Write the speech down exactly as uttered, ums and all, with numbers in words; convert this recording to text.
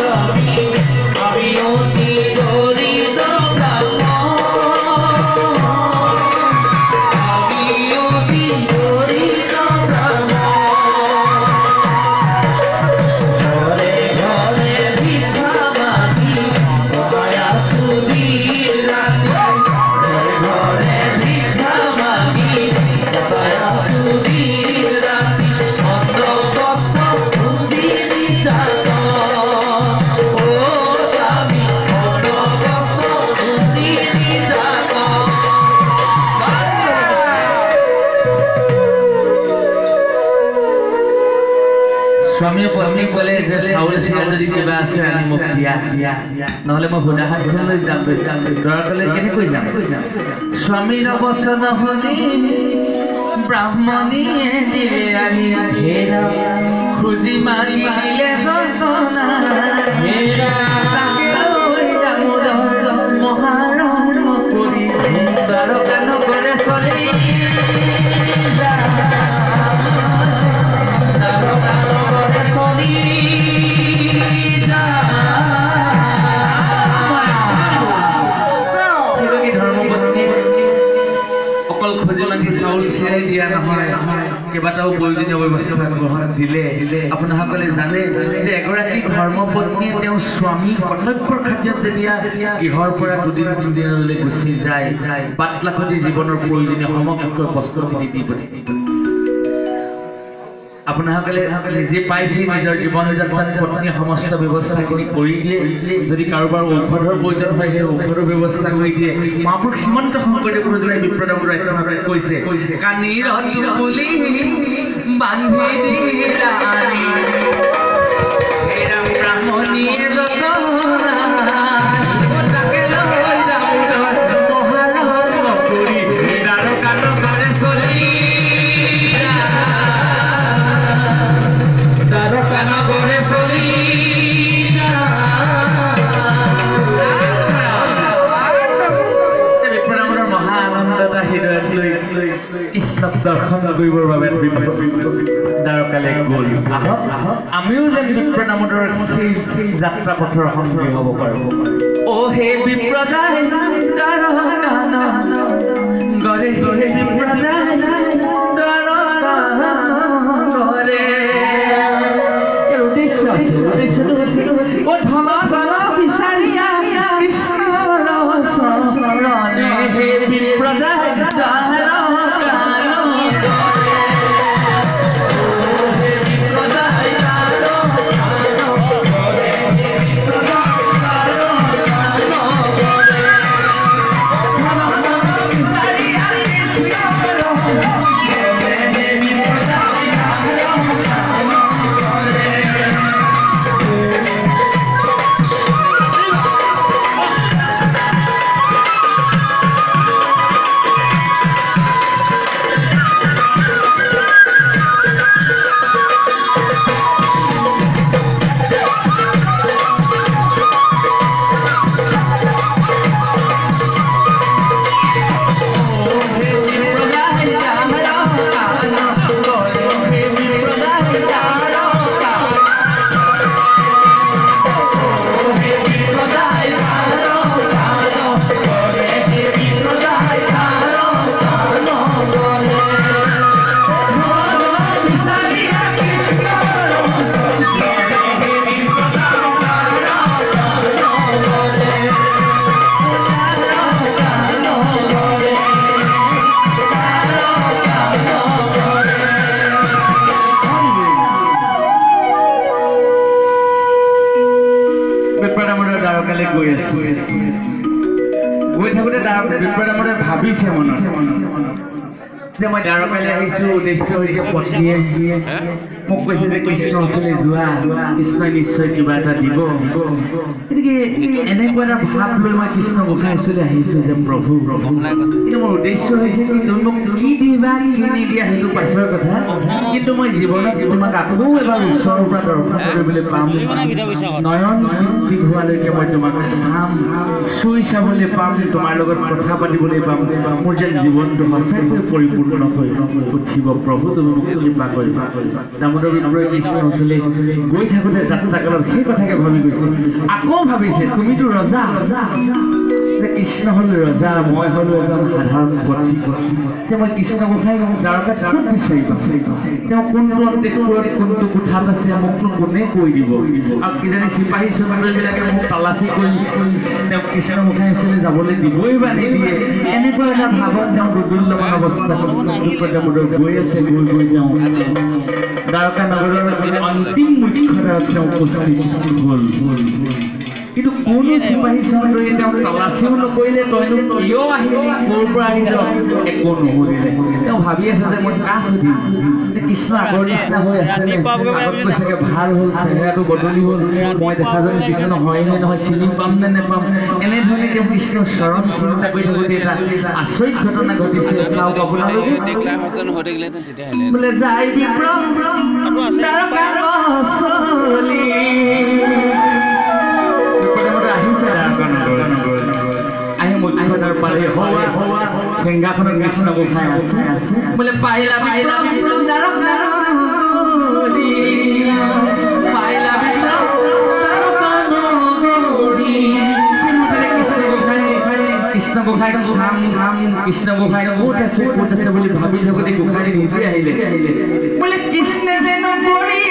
स्वामी पत्नी बोले जे साउल सिरा যদি কিবা আছে আনি মোক দিয়া নহলে মই হুদা হাত লৈ যাম দৰ কলে কেনে কই যাম স্বামীৰ বচন শুনি ব্ৰাহ্মণীয়ে দিলে আনি হেৰা খুজি মাগি দিলে যতনা হেৰা তাকে লৈ দামোদৰ মহাৰণ কৰি দ্বাৰকা নগৰে চলি অকল খোজে মাগি চাউল চিৰাই দিয়া নহয় কেইবাটাও প্ৰয়োজনীয় ব্যৱস্থা গ্ৰহণ দিলে আপোনাসকলে জানে যে এগৰাকী ধৰ্মপত্নীয়ে তেওঁ স্বামী কৰ্তব্যৰ খাতিৰত যেতিয়া গৃহৰ পৰা দুদিন তিনিদিনলৈ গুচি যায় বাট লাখতি জীৱনৰ প্ৰয়োজনীয় সমগ্ৰ বস্তুখিনি দি পঠিয়ায় আপোনাসকলে নিজে পাইছে নিজৰ জীৱন যাত্ৰাত পত্নীয়ে সমস্ত ব্যৱস্থাখিনি কৰি দিয়ে যদি কাৰোবাৰ ঔষধৰ প্ৰয়োজন হয় সেই ঔষধৰ ব্যৱস্থা কৰি দিয়ে মহাপুৰুষ শ্ৰীমন্ত শংকৰদেৱ গুৰুজনাই বিপ্ৰদামৰ ৰক্ষণত কৈছে কানিৰ তুলি বান্ধি দিলা আনি হেৰা ব্ৰাহ্মণীয়ে যতনা তাকে লৈ দামোদৰ মহাৰণ কৰি দ্বাৰকা নগৰে চলি নগরে চলি বিপ্ৰদামৰ মহা আনন্দতা হৃদয়ত লৈ কৃষ্ণক দৰ্শন কৰিবৰ বাবে দ্বাৰকালৈ গ'ল আহক আমিও যেন বিপ্ৰদামৰ সেই যাত্ৰা পথৰ সংগী হ'ব পাৰোঁ অ হে বিপ্ৰদাই গৰে হে বিপ্ৰদাই গৰে ও ধন ধন বিচাৰিয়া কৃষ্ণৰ চৰণে হে বিপ্ৰদাই গৈ থাকোঁতে বিপ্ৰদামৰ ভাবিছে মনত যে মই দ্বাৰকালৈ আহিছোঁ উদ্দেশ্য হৈছে পত্নীয়ে মোক কৈছে যে কৃষ্ণ ওচৰলৈ যোৱা কৃষ্ণই নিশ্চয় কিবা এটা দিব গতিকে এনেকুৱা এটা ভাৱ লৈ মই কৃষ্ণ গোসাঁই ওচৰলৈ আহিছোঁ যে প্ৰভু প্ৰভু কিন্তু মোৰ উদ্দেশ্য হৈছে কি তুমি মোক কি দিবা কি নিদিয়া সেইটো পাছৰ কথা কিন্তু মই জীৱনত তোমাক আকৌ এবাৰ ওচৰৰ পৰা দৰ্শন কৰিবলৈ পাম নয়ন তৃপ্তি হোৱালৈকে মই তোমাক চাম চুই চাবলৈ পাম তোমাৰ লগত কথা পাতিবলৈ পাম মোৰ যেন জীৱনটো সঁচাকৈ পৰিপূৰ্ণ নকৰি উঠিব প্ৰভু তুমি মোক কৃপা কৰিবা দামোদৰ বিপ্ৰই কৃষ্ণৰ ওচৰলৈ গৈ থাকোঁতে যাত্ৰাকালত সেই কথাকে ভাবি গৈছে আকৌ ভাবিছে তুমিতো ৰজা যে কৃষ্ণ হ'ল ৰজা মই হ'লো এজন সাধাৰণ পথিক যে মই কৃষ্ণ গোসাঁই দ্বাৰকাত ক'ত বিচাৰিবা তেওঁ কোনটো অন্তপুৰত কোনটো কোঠাত আছে মোকনো কোনে কৈ দিব আৰু কিজানি চিপাহী চুপাহীবিলাকে মোক তালাচী কৰি তেওঁ কৃষ্ণ গোসাঁই ওচৰলৈ যাবলৈ দিবই বা নিদিয়ে এনেকুৱা এটা ভাৱত তেওঁ দুৰ্দুল্যমান অৱস্থাত দামোদৰ গৈ আছে গৈ গৈ তেওঁ দ্বাৰকা নগৰৰ অন্তিম মুখ্যদ্বাৰত তেওঁ উপস্থিত হ'ল কিন্তু কোনো চিপাহী চন্দ্ৰই তেওঁ তালাচীও নকৰিলে তইনো কিয় আহিলি ক'ৰ পৰা আহিছ একো নুসুধিলে তেওঁ ভাবি আছে যে মই কাক সুধিম কৃষ্ণ আগৰ নিচিনা হৈ আছেনে আগত কৈছেগে ভাল হ'ল চেহেৰাটো বদলি হ'ল মই দেখাজন কৃষ্ণ হয়নে নহয় চিনি পাম নে নেপাম এনেধৰণে তেওঁ কৃষ্ণৰ চৰণ চিন্তা কৰি থাকোঁতে এটা আচৰিত ঘটনা ঘটিছে চাওক আপোনালোকে বোলে যাই বিপ্ৰম দ্বাৰকা চলি আহি মুখ্যদ্বাৰ পালে ঠেংগাখনত কৃষ্ণ গোসাঁই আছে বোলে পাইলা বিপ্ৰম দ্বাৰকা নগৰী পাইলা বিপ্ৰম দ্বাৰকা নগৰী কৃষ্ণ গোসাঁই কৃষ্ণ গোসাঁই চাম চাম কৃষ্ণ গোসাঁই ক'ত আছে ক'ত আছে বুলি ভাবি থাকোঁতে গোসাঁই নিজে আহিলে বোলে কৃষ্ণ যে নগৰী